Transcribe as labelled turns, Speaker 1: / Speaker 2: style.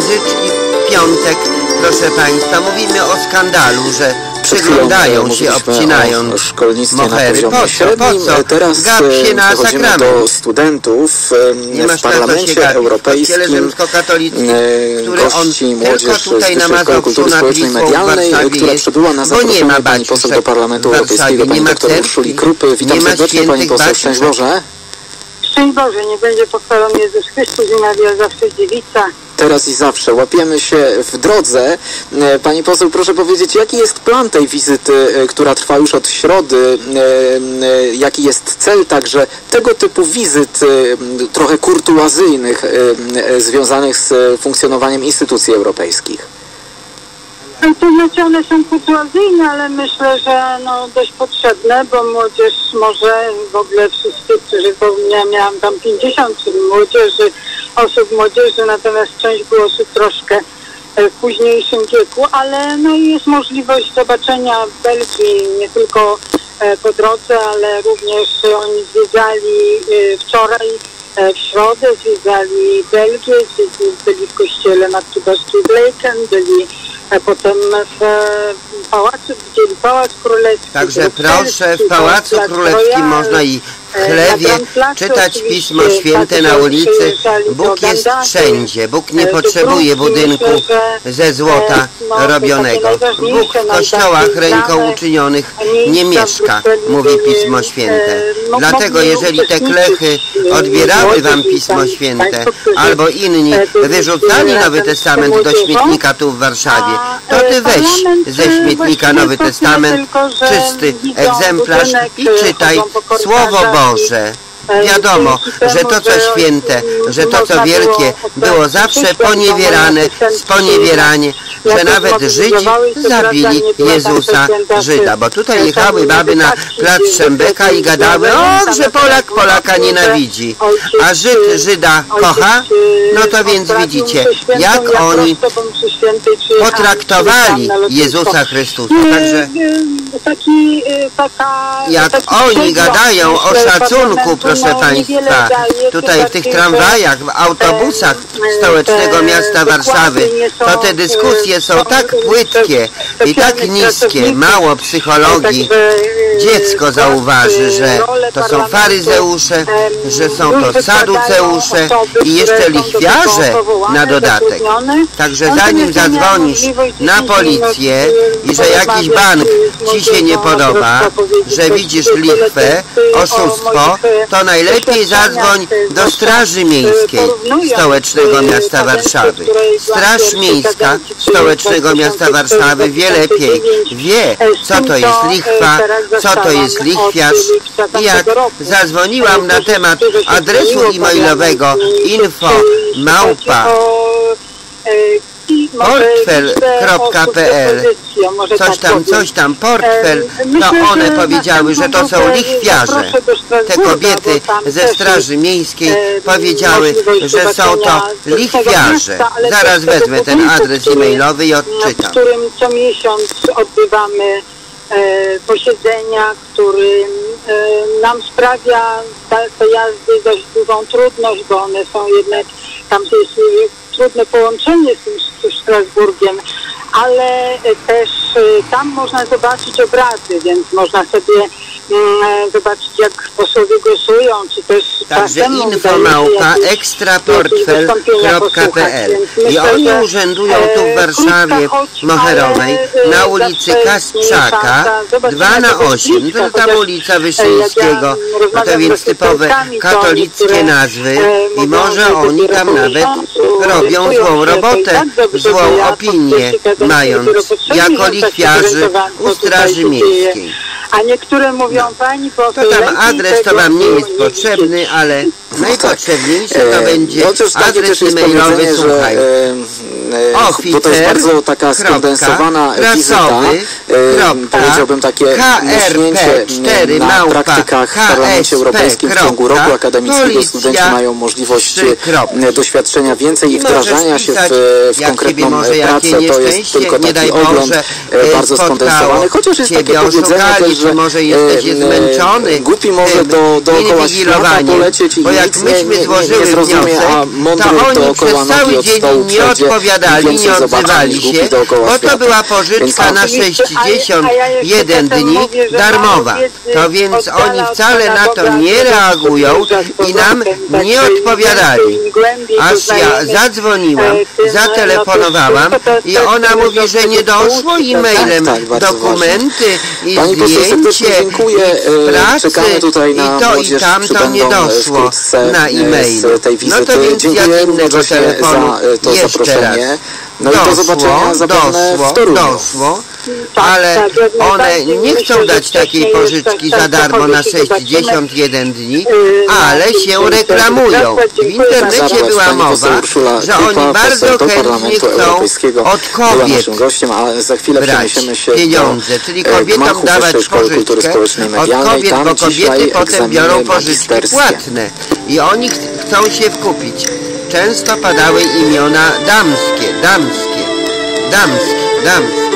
Speaker 1: wizyt i piątek, proszę Państwa, mówimy o skandalu, że przyglądają się, obcinając mohery. Po co?
Speaker 2: Teraz
Speaker 1: Gap się na sakrament.
Speaker 2: Do studentów w Parlamencie Europejskim, gości młodzież z Wyższej Szkoły Kultury Społecznej i Medialnej, która przybyła na zaproszenie pani poseł do Parlamentu Europejskiego, pani doktor Urszuli Krupy. Witam serdecznie, pani poseł. Szczęść Boże.
Speaker 3: Szczęść Boże, nie będzie pochwalony Jezus Chrystus i nawija zawsze dziewica.
Speaker 2: Teraz i zawsze. Łapiemy się w drodze. Pani poseł, proszę powiedzieć, jaki jest plan tej wizyty, która trwa już od środy? Jaki jest cel także tego typu wizyt trochę kurtuazyjnych związanych z funkcjonowaniem instytucji europejskich?
Speaker 3: To znaczy one są kurtuazyjne, ale myślę, że dość potrzebne, bo młodzież może w ogóle wszyscy, którzy, bo ja miałam tam 50 osób młodzieży, natomiast część było osób troszkę w późniejszym wieku, ale jest możliwość zobaczenia Belgii nie tylko po drodze, ale również oni zwiedzali wczoraj, w środę zwiedzali Belgię, byli w kościele Matki Boskiej w Laeken, byli potem w pałacu, widzieli Pałac Królewski.
Speaker 1: Także proszę, w Pałacu Królewskim można i w chlewie czytać Pismo Święte na ulicy. Bóg jest wszędzie. Bóg nie potrzebuje budynku ze złota robionego. Bóg w kościołach ręką uczynionych nie mieszka, mówi Pismo Święte. Dlatego jeżeli te klechy odbierały wam Pismo Święte, albo inni wyrzucali Nowy Testament do śmietnika tu w Warszawie, to ty weź ze śmietnika Nowy Testament, czysty egzemplarz i czytaj Słowo Boże. Wiadomo, że to co święte, że to co wielkie było zawsze poniewierane, sponiewieranie, że nawet Żydzi zabili Jezusa Żyda, bo tutaj jechały baby na plac Szembeka i gadały, że Polak Polaka nienawidzi, a Żyd Żyda kocha. No to więc widzicie, jak oni potraktowali Jezusa Chrystusa. Także jak oni gadają o szacunku, proszę Państwa, tutaj w tych tramwajach, w autobusach stołecznego miasta Warszawy, to te dyskusje są tak płytkie i tak niskie, mało psychologii. Dziecko zauważy, że to są faryzeusze, że są to saduceusze i jeszcze lichwiarze na dodatek. Także zanim zadzwonisz na policję i że jakiś bank ci się nie podoba, że widzisz lichwę, oszustwo, to najlepiej zadzwoń do Straży Miejskiej Stołecznego Miasta Warszawy. Straż Miejska Stołecznego Miasta Warszawy wie lepiej, wie co to jest lichwa, co to jest lichwiarz. I jak zadzwoniłam na temat adresu e-mailowego info@portfel.pl, coś tam, portfel, to one powiedziały, że to są lichwiarze. Te kobiety ze Straży Miejskiej powiedziały, że są to lichwiarze. Zaraz wezmę ten adres e-mailowy i odczytam.
Speaker 3: W którym co miesiąc odbywamy posiedzenia, który nam sprawia te jazdy dość dużą trudność, bo one są jednak, tam jest trudne połączenie z Strasburgiem, ale też tam można zobaczyć obrazy, więc można sobie zobaczyć, jak posłowie głosują, czy też
Speaker 1: także info@ekstraportfel.pl i oni urzędują tu w Warszawie Moherowej na ulicy Kasprzaka 2/8. To tam ulica Wyszyńskiego, no to więc typowe katolickie nazwy i może oni tam nawet robią złą robotę, złą opinię mając jako lichwiarzy u Straży Miejskiej.
Speaker 3: A niektóre mówią, pani poseł,
Speaker 1: to tam adres to wam nie jest potrzebny, ale najpotrzebniejsze to będzie adres e-mailowy, słuchaj.
Speaker 2: Bo to jest bardzo taka skondensowana wizyta, powiedziałbym takie myślnięcie na praktykach w Parlamencie Europejskim w ciągu roku akademickiego. Studenci mają możliwość doświadczenia więcej i wdrażania się w konkretną pracę. To jest tylko taki ogląd bardzo skondensowany, chociaż jest takie powiedzenie też, że
Speaker 1: może jesteś zmęczony
Speaker 2: głupi może dookoła świata polecieć i
Speaker 1: bo jak myśmy złożyli
Speaker 2: nie zrozumie, a mądry dookoła nogi od stołu przejdzie.
Speaker 1: odpowiadali, nie odzywali się, bo to była pożyczka na 61 dni darmowa. To więc oni wcale na to nie reagują i nam nie odpowiadali. Aż ja zadzwoniłam, zatelefonowałam i ona mówi, że nie doszło e-mailem dokumenty i zdjęcie i pracy i to i tamto nie doszło na e-mailu. No to więc ja z innego telefonu jeszcze raz.
Speaker 2: No i do zobaczenia zapewne w Toruniu.
Speaker 1: Doszło, ale one nie chcą dać takiej pożyczki za darmo na 61 dni, ale się reklamują. W internecie była mowa, że oni bardzo chętnie chcą od kobiet brać pieniądze, czyli kobietom dawać pożyczkę od kobiet, bo kobiety potem biorą pożyczki płatne i oni chcą się wkupić. Często padały imiona damskie.